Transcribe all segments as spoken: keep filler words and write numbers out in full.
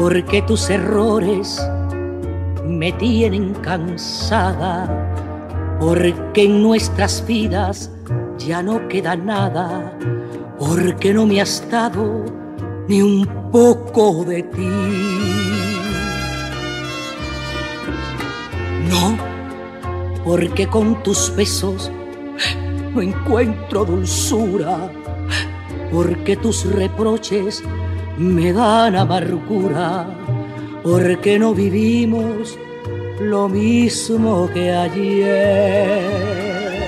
porque tus errores me tienen cansada, porque en nuestras vidas ya no queda nada, porque no me has dado ni un poco de ti. No, porque con tus besos no encuentro dulzura, porque tus reproches me dan amargura, porque no vivimos lo mismo que ayer.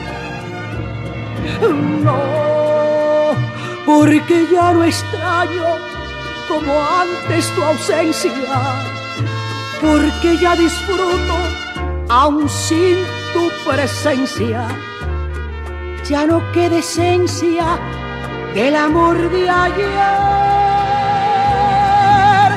No, porque ya no extraño como antes tu ausencia, porque ya disfruto aún sin tu presencia. Ya no queda esencia del amor de ayer.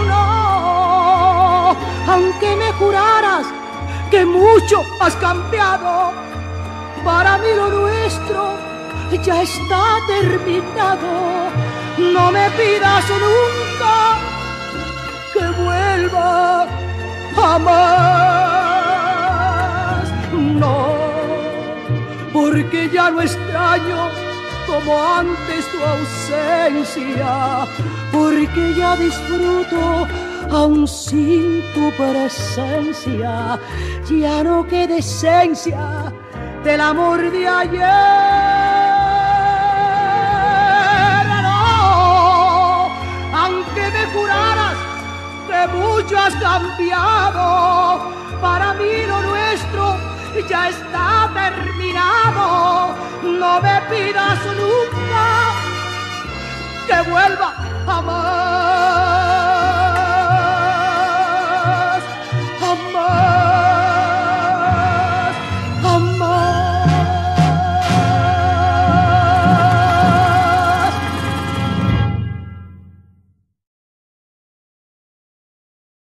No, aunque me juraras que mucho has cambiado, para mí lo nuestro ya está terminado. No me pidas nunca que vuelva jamás. No, porque ya no extraño como antes tu ausencia, porque ya disfruto aún sin tu presencia. Ya no queda esencia del amor de ayer. No, aunque me juraras que mucho has cambiado, para mí lo nuestro ya está terminado. No me pidas nunca que vuelva jamás.